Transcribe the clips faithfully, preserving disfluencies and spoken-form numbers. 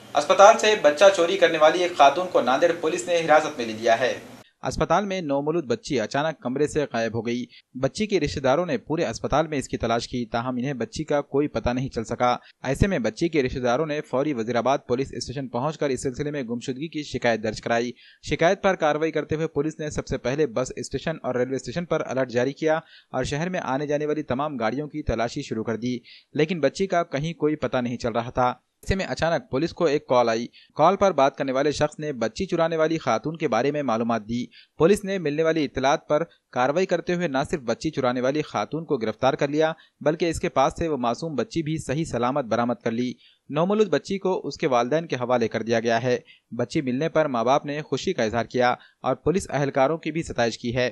अस्पताल से बच्चा चोरी करने वाली एक खातून को नांदेड़ पुलिस ने हिरासत में ले लिया है। अस्पताल में नवमौलूद बच्ची अचानक कमरे से गायब हो गई। बच्ची के रिश्तेदारों ने पूरे अस्पताल में इसकी तलाश की, ताहम इन्हें बच्ची का कोई पता नहीं चल सका। ऐसे में बच्ची के रिश्तेदारों ने फौरी वजीराबाद पुलिस स्टेशन पहुंचकर इस सिलसिले में गुमशुदगी की शिकायत दर्ज कराई। शिकायत पर कार्रवाई करते हुए पुलिस ने सबसे पहले बस स्टेशन और रेलवे स्टेशन पर अलर्ट जारी किया और शहर में आने जाने वाली तमाम गाड़ियों की तलाशी शुरू कर दी, लेकिन बच्ची का कहीं कोई पता नहीं चल रहा था। ऐसे में अचानक पुलिस को एक कॉल आई। कॉल पर बात करने वाले शख्स ने बच्ची चुराने वाली खातून के बारे में मालूमात दी। पुलिस ने मिलने वाली इत्तलात पर कार्रवाई करते हुए न सिर्फ बच्ची चुराने वाली खातून को गिरफ्तार कर लिया, बल्कि इसके पास से वो मासूम बच्ची भी सही सलामत बरामद कर ली। नवमौलूद बच्ची को उसके वालिदैन के हवाले कर दिया गया है। बच्ची मिलने पर माँ बाप ने खुशी का इजहार किया और पुलिस अहलकारों की भी सताइश की है।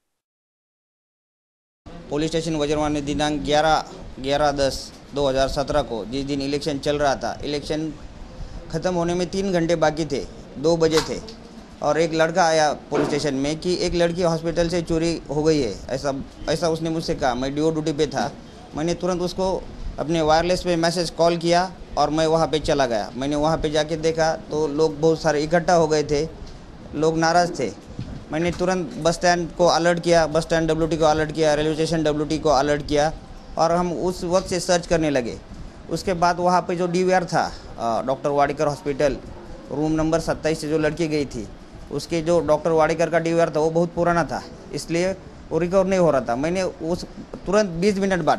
पुलिस स्टेशन वजरवान में दिनांक ग्यारह ग्यारह दस दो हज़ार सत्रह को, जिस दिन इलेक्शन चल रहा था, इलेक्शन ख़त्म होने में तीन घंटे बाकी थे, दो बजे थे, और एक लड़का आया पुलिस स्टेशन में कि एक लड़की हॉस्पिटल से चोरी हो गई है, ऐसा ऐसा उसने मुझसे कहा। मैं ड्यू ड्यूटी पे था। मैंने तुरंत उसको अपने वायरलेस पे मैसेज कॉल किया और मैं वहाँ पे चला गया। मैंने वहाँ पे जाके देखा तो लोग बहुत सारे इकट्ठा हो गए थे, लोग नाराज़ थे। मैंने तुरंत बस स्टैंड को अलर्ट किया, बस स्टैंड डब्ल्यू टी को अलर्ट किया, रेलवे स्टेशन डब्ल्यू टी को अलर्ट किया और हम उस वक्त से सर्च करने लगे। उसके बाद वहाँ पे जो डी वी आर था, doctor Wadekar hospital, room number सत्ताईस से जो लड़की गई थी, उसके जो डॉक्टर वाडेकर का डी वी आर था वो बहुत पुराना था, इसलिए वो रिकवर नहीं हो रहा था। मैंने उस तुरंत बीस मिनट बाद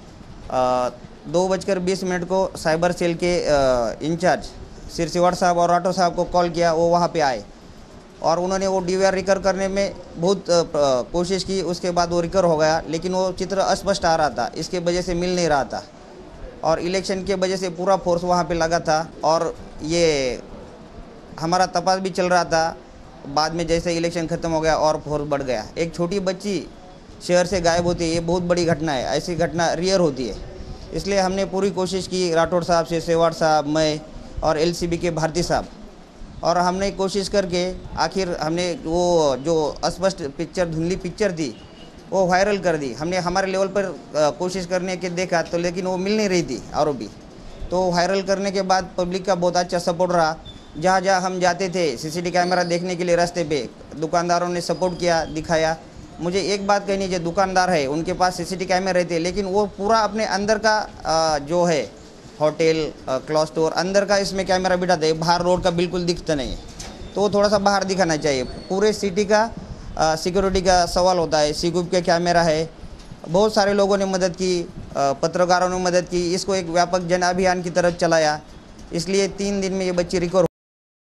दो बजकर बीस मिनट को साइबर सेल के इंचार्ज सिरसिवाड़ साहब और राठौर साहब को कॉल किया। वो वहाँ पे आए और उन्होंने वो डी वी आर रिकवर करने में बहुत कोशिश की। उसके बाद वो रिकवर हो गया, लेकिन वो चित्र अस्पष्ट आ रहा था, इसके वजह से मिल नहीं रहा था और इलेक्शन के वजह से पूरा फोर्स वहाँ पे लगा था और ये हमारा तपास भी चल रहा था। बाद में जैसे इलेक्शन ख़त्म हो गया और फोर्स बढ़ गया। एक छोटी बच्ची शहर से गायब होती है, ये बहुत बड़ी घटना है, ऐसी घटना रेयर होती है। इसलिए हमने पूरी कोशिश की, राठौड़ साहब से सेवाड़ साहब, मैं और एल सी बी के भारती साहब, और हमने कोशिश करके आखिर हमने वो जो अस्पष्ट पिक्चर, धुंधली पिक्चर थी, वो वायरल कर दी। हमने हमारे लेवल पर कोशिश करने के देखा तो, लेकिन वो मिल नहीं रही थी आरोपी। तो वायरल करने के बाद पब्लिक का बहुत अच्छा सपोर्ट रहा। जहाँ जहाँ हम जाते थे सीसीटीवी कैमरा देखने के लिए रास्ते पे, दुकानदारों ने सपोर्ट किया, दिखाया। मुझे एक बात कहनी है, दुकानदार है उनके पास सीसीटीवी कैमरे रहते, लेकिन वो पूरा अपने अंदर का जो है होटल, क्लॉथ स्टोर, अंदर का इसमें कैमरा बिठाते हैं, बाहर रोड का बिल्कुल दिखता नहीं है। तो वो थोड़ा सा बाहर दिखाना चाहिए। पूरे सिटी का सिक्योरिटी का सवाल होता है। सीकूप के कैमरा है, बहुत सारे लोगों ने मदद की, पत्रकारों ने मदद की, इसको एक व्यापक जन अभियान की तरफ चलाया। इसलिए तीन दिन में ये बच्ची रिकवर